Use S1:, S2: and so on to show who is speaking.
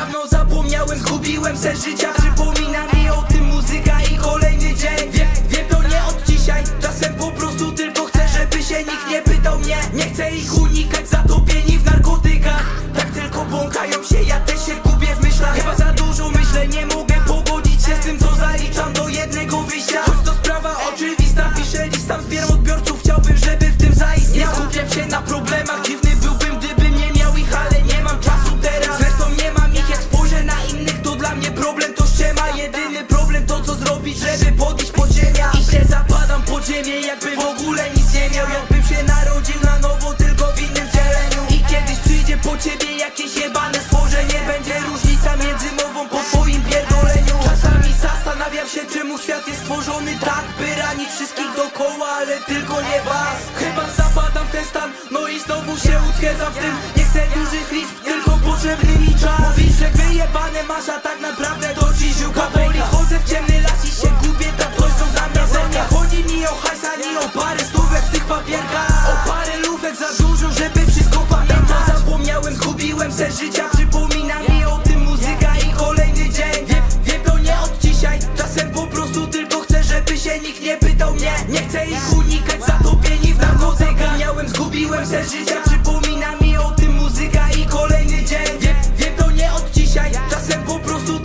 S1: dawno zapomniałem, zgubiłem sens życia. Przypomina mi o tym muzyka i kolejny dzień. Wiem to nie od dzisiaj, czasem po prostu tylko chcę, żeby się nikt nie pytał mnie. Nie chcę ich unikać, zatopieni w narkotykach. Tak tylko błąkają się, ja też się gubię w myślach. Chyba za dużo myślę, nie mogę pogodzić się z tym, co zaliczam do jednego wyjścia. Choć to sprawa oczywista, piszę listę, zbieram odbiorców, chciałbym, żeby w tym zaistniał. Nie skupiam się na problemach, dziwny byłbym, gdybym nie miał ich, ale nie mam czasu teraz. Zresztą nie mam ich, jak spojrzę na innych, to dla mnie problem to ściema. Jedyny problem to co zrobić, żeby podnieść podziemia. I się zapadam pod ziemię, jakby w ogóle nic nie miał. Jakbym się narodził na nowo, tylko w innym wcieleniu. I kiedyś przyjdzie po ciebie jakieś jebane stworzenie. Będzie różnica między mową po twoim pierdoleniu. Czasami zastanawiam się, czemu świat jest stworzony tak, by ranić wszystkich dookoła, ale tylko nie was. Chyba zapadam w ten stan, no i znowu się utwierdzam w tym. Nie chcę dużych liczb, tylko potrzebny mi czas. Mówisz, że wyjebane masz, a tak naprawdę to ci ziółka woli. Chodzę w ciemny las i się gubię, tam ktoś co za mnie zerka. Chodzi mi o hajs, ani o parę stówek w tych papierkach. O parę lówek za dużo, żeby wszystko pamiętać. Zapomniałem, zgubiłem sens życia. Przypomina mi o tym muzyka i kolejny dzień. Wiem to nie od dzisiaj, czasem po prostu tylko chcę, żeby się nikt nie pytał mnie. Nie chcę ich unikać, zatopieni w narkotykach. Miałem, zgubiłem sens życia. Przypomina mi o tym muzyka i kolejny dzień. Wiem to nie od dzisiaj, czasem po prostu